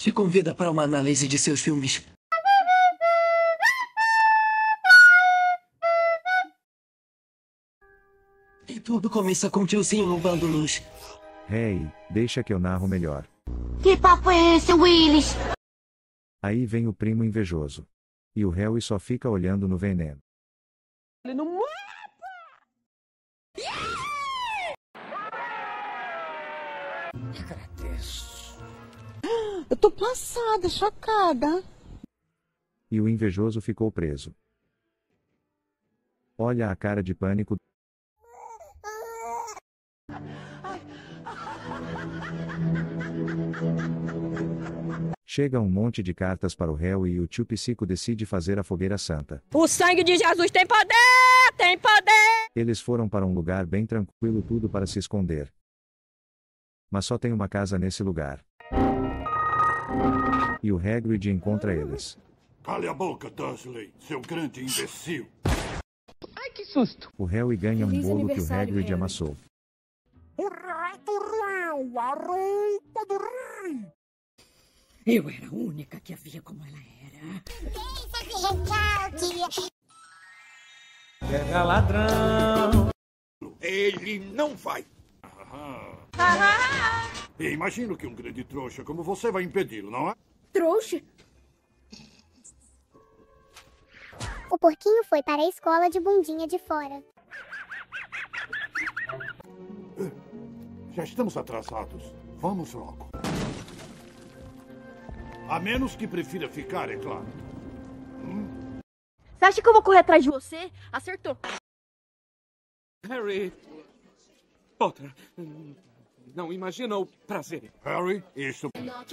Te convida para uma análise de seus filmes. E tudo começa com tiozinho roubando luz. Hey, deixa que eu narro melhor. Que papo é esse, Willis? Aí vem o primo invejoso. E o Harry só fica olhando no veneno. Ele não mata! Agradeço. Eu tô passada, chocada. E o invejoso ficou preso. Olha a cara de pânico. Chega um monte de cartas para o Harry e o tio Psico decide fazer a fogueira santa. O sangue de Jesus tem poder! Tem poder! Eles foram para um lugar bem tranquilo, tudo para se esconder. Mas só tem uma casa nesse lugar. E o Hagrid encontra eles. Cale a boca, Dursley, seu grande imbecil. Ai, que susto. O Harry ganha um Feliz bolo que o aniversário, Hagrid Harry. amassou. O rato real, a roupa do rei. Eu era a única que via como ela era. Pega ladrão. Ele não vai. E imagino que um grande trouxa como você vai impedi-lo, não é? Trouxa? O porquinho foi para a escola de bundinha de fora. Já estamos atrasados. Vamos logo. A menos que prefira ficar, é claro. Você acha que eu vou correr atrás de você? Acertou. Harry. Outra. Não imagina o prazer. Harry, isso...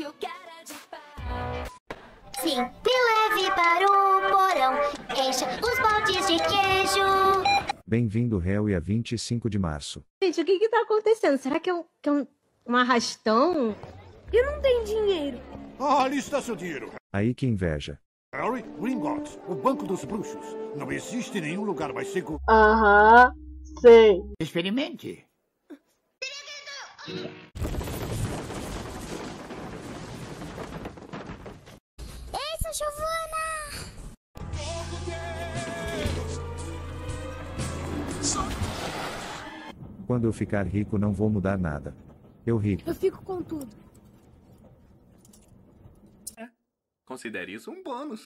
Sim, me leve para o porão. Encha os baldes de queijo. Bem-vindo, Harry, a 25 de março. Gente, o que tá acontecendo? Será que é um arrastão? Eu não tenho dinheiro. Ah, ali está seu dinheiro. Aí que inveja. Harry, Gringotts, o Banco dos Bruxos. Não existe nenhum lugar mais seguro. Aham, sei. Experimente. Essa Giovana! Quando eu ficar rico não vou mudar nada. Eu rico. Eu fico com tudo. Considere isso um bônus.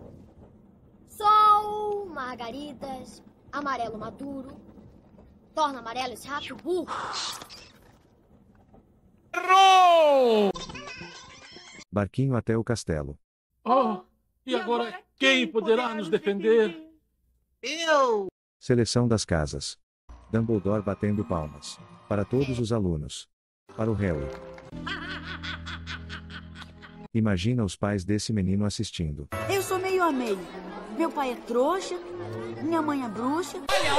Sol, margaridas, amarelo maduro. Torna amarelo esse rato burro. Barquinho até o castelo. Oh, e agora quem poderá nos defender? Eu. Seleção das casas. Dumbledore batendo palmas. Para todos os alunos. Para o Harry. Imagina os pais desse menino assistindo. Eu sou meio a meio. Meu pai é trouxa, minha mãe é bruxa.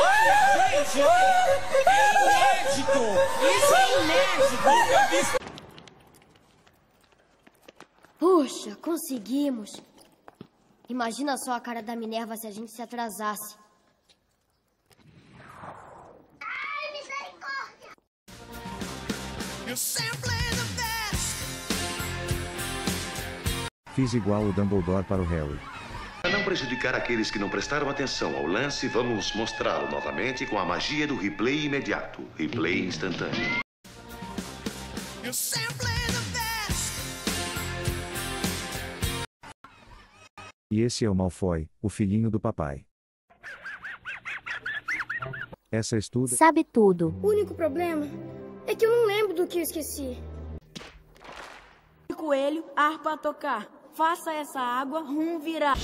Puxa, conseguimos. Imagina só a cara da Minerva se a gente se atrasasse. Ai, misericórdia! Fiz igual o Dumbledore para o Harry. Para não prejudicar aqueles que não prestaram atenção ao lance, vamos mostrá-lo novamente com a magia do replay imediato. Replay instantâneo. E esse é o Malfoy, o filhinho do papai. Essa estuda... Sabe tudo. O único problema é que eu não lembro do que eu esqueci. Coelho, harpa a tocar. Faça essa água virar.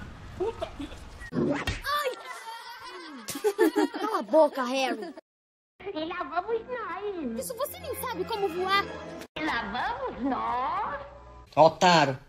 Cala a boca, Harry. E lá vamos nós. Isso você nem sabe como voar. E lá vamos nós. Otário.